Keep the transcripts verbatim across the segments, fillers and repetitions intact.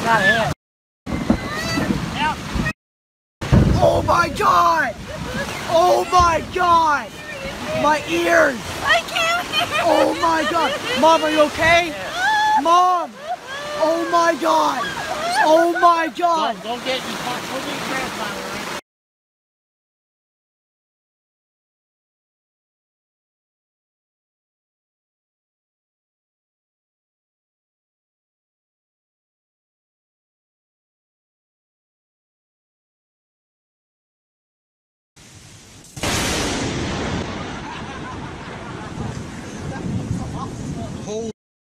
got hit. Oh my god! Oh my god! My ears! I can't hear! Oh my god! Mom, are you okay? Yeah. Mom! Oh my god! Oh my god! Don't, don't get you don't get your grandfather, right? Holy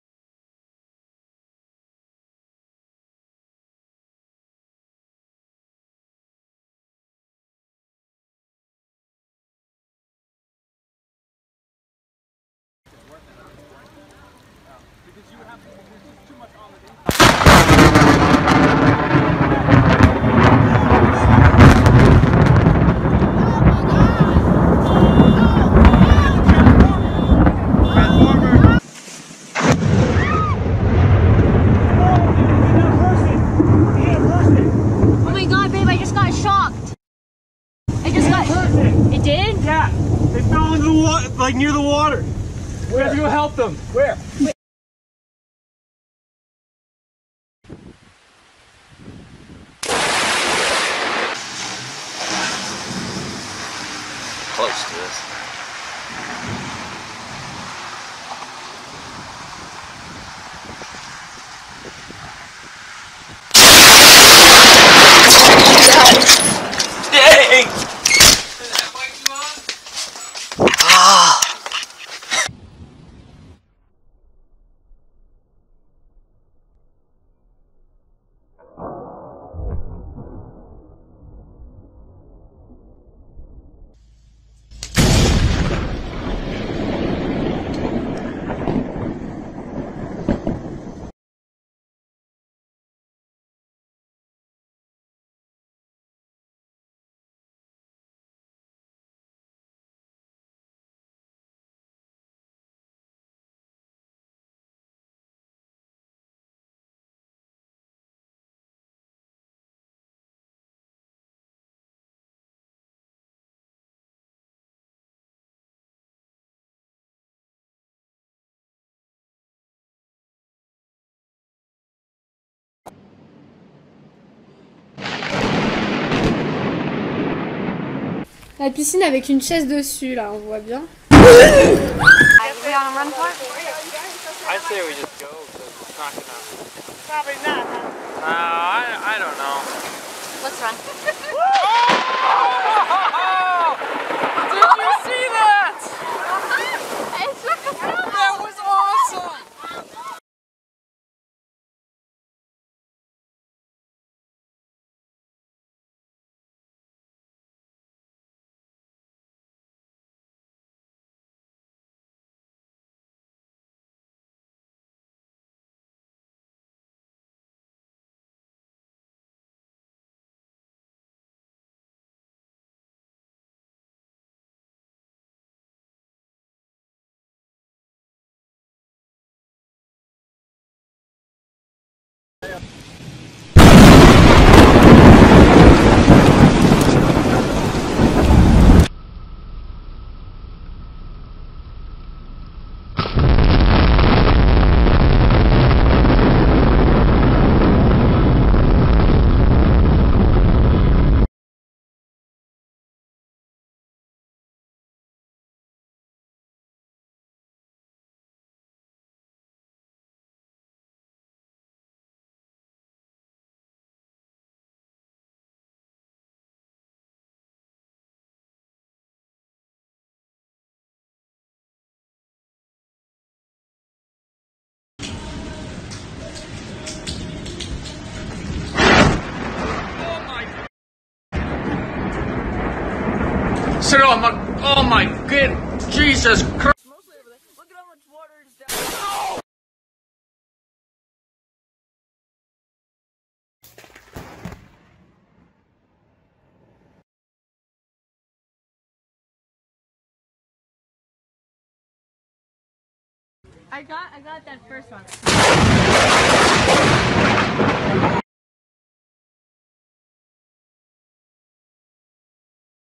like near the water. We have to go help them. Where? Close to this. Dang! Ah! La piscine avec une chaise dessus, là, on voit bien. I, we on a run for it? I'd say we just go because it's not gonna. Probably not, huh? Uh, I, I don't know. Let's run. Did you see that? That was awesome! Sit on my. Oh my good. Jesus Christ. Look at how much water is down. I got, I got that first one.